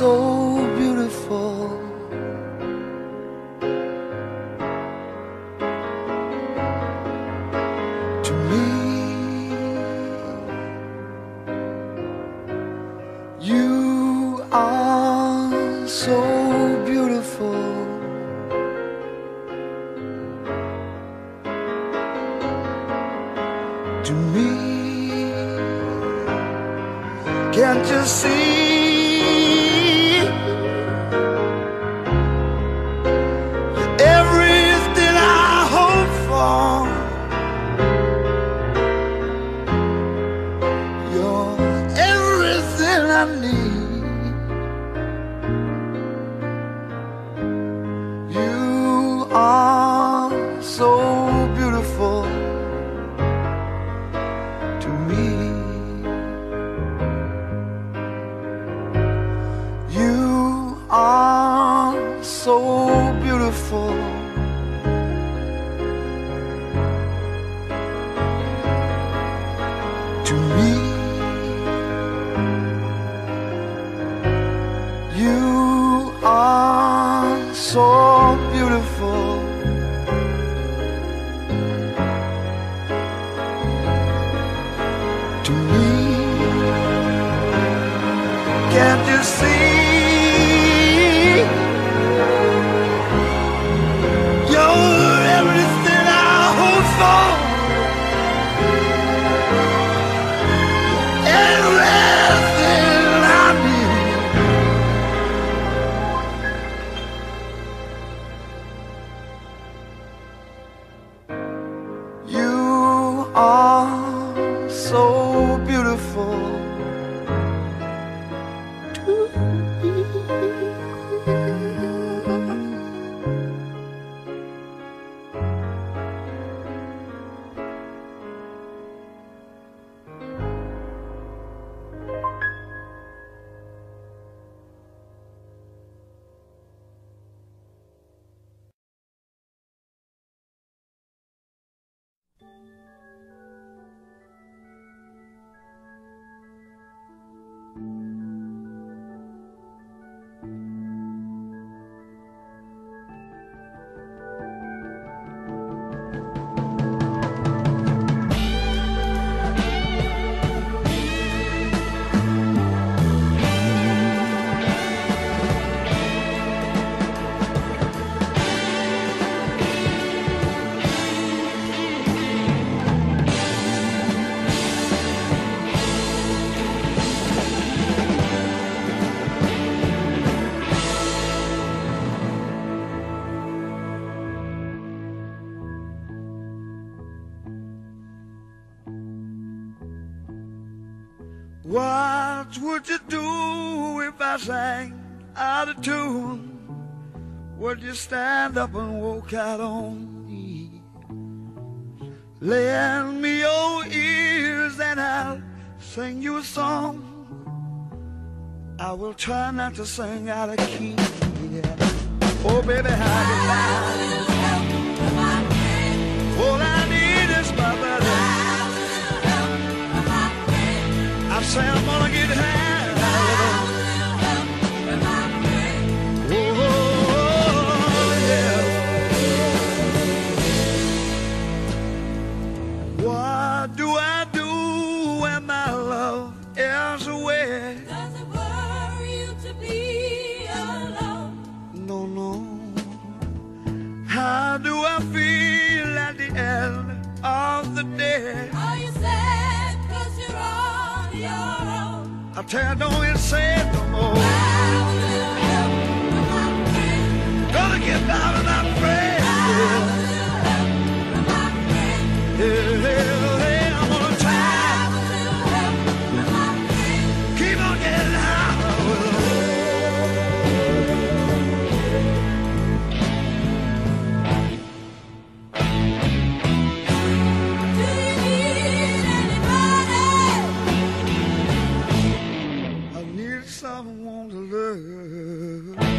so beautiful. To me, you are so beautiful. To me, can't you see? Everything I hope for, you're everything I need. You are so beautiful to me. You are so beautiful. To me, you are so beautiful. To me, can't you see? You're everything I hope for, everything I need. You are so beautiful to me. What would you do if I sang out of tune? Would you stand up and walk out on me? Lend me your ears and I'll sing you a song. I will try not to sing out of key. Yeah. Oh baby, how do you all I need is my buddy. I say I'm gonna get high. Oh, yeah. What do I do when my love is away? Does it worry you to be alone? No, no. How do I feel at the end of the day? Are you sad 'cause you're on your own? I tell you, don't even say it no more. Gonna get down and I'm afraid. Yeah, yeah, I'm gonna try. Keep on getting high. Do you need anybody? I need someone to love.